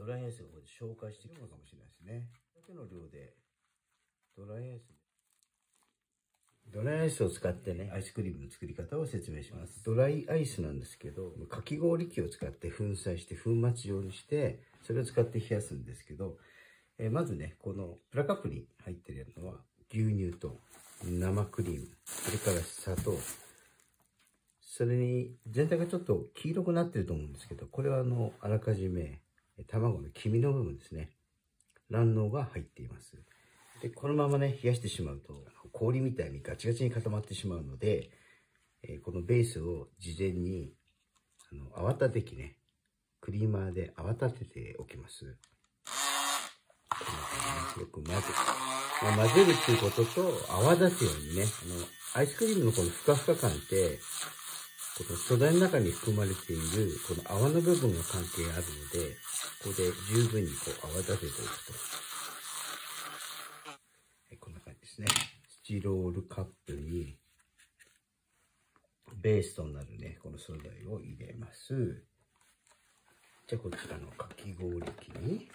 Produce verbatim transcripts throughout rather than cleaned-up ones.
ドライアイスをここで消化していくのかもしれないですね。だけの量で、ドライアイス。ドライアイスを使ってね、アイスクリームの作り方を説明します。ドライアイスなんですけど、かき氷機を使って粉砕して粉末状にして、それを使って冷やすんですけど、えー、まずね、このプラカップに入ってるのは、牛乳と生クリーム、それから砂糖、それに全体がちょっと黄色くなってると思うんですけど、これはあの、あらかじめ卵の黄身の部分ですね。卵黄が入っています。で、このままね、冷やしてしまうと、氷みたいにガチガチに固まってしまうので、えー、このベースを事前に、あの、泡立て器ね、クリーマーで泡立てておきます。こんな感じでよく混ぜ、まあ、混ぜるっていうことと、泡立つようにね、あの、アイスクリームのこのふかふか感って、この素材の中に含まれている、この泡の部分が関係あるので、ここで十分にこう泡立てておくと。はい、こんな感じですね。スチロールカップに、ベースとなるね、この素材を入れます。じゃあこちらのかき氷機に、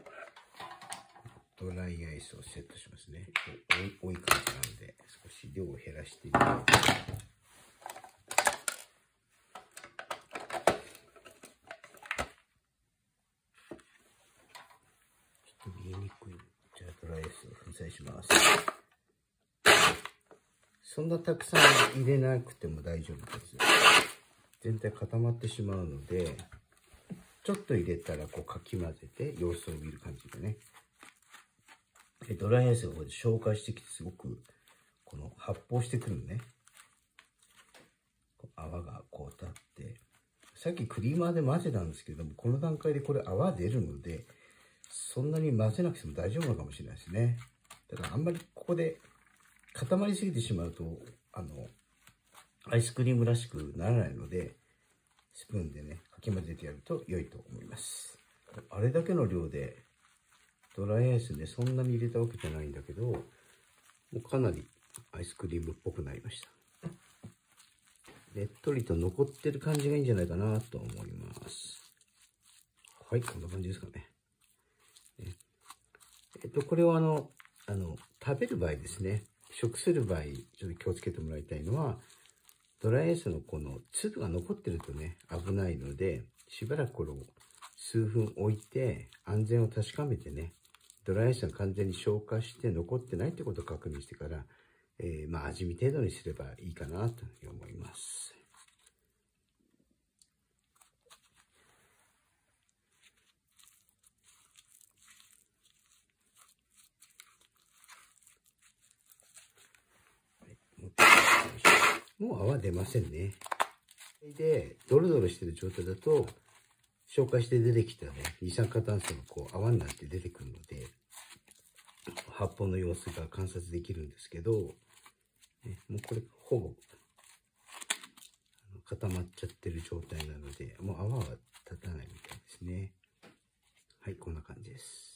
ドライアイスをセットしますね。多い感じなので、少し量を減らしてみます。見えにくい。じゃあドライアイスを粉砕します。そんなたくさん入れなくても大丈夫です。全体固まってしまうので、ちょっと入れたらこうかき混ぜて様子を見る感じでね。ドライアイスがここで消化してきてすごくこの発泡してくるのね。泡がこう立って、さっきクリーマーで混ぜたんですけども、この段階でこれ泡出るので、そんなに混ぜなくても大丈夫なのかもしれないですね。だからあんまりここで固まりすぎてしまうと、あの、アイスクリームらしくならないので、スプーンでね、かき混ぜてやると良いと思います。あれだけの量で、ドライアイスね、そんなに入れたわけじゃないんだけど、もうかなりアイスクリームっぽくなりました。ねっとりと残ってる感じがいいんじゃないかなと思います。はい、こんな感じですかね。えっと、これをあの、あの、食べる場合ですね。食する場合、ちょっと気をつけてもらいたいのは、ドライアイスのこの粒が残ってるとね、危ないので、しばらくこれを数分置いて、安全を確かめてね、ドライアイスが完全に消化して残ってないってことを確認してから、えー、まあ味見程度にすればいいかなというふうに思います。もう泡出ませんね。で、ドロドロしてる状態だと、消化して出てきたね、二酸化炭素がこう泡になって出てくるので、発泡の様子が観察できるんですけど、ね、もうこれほぼ固まっちゃってる状態なので、もう泡は立たないみたいですね。はい、こんな感じです。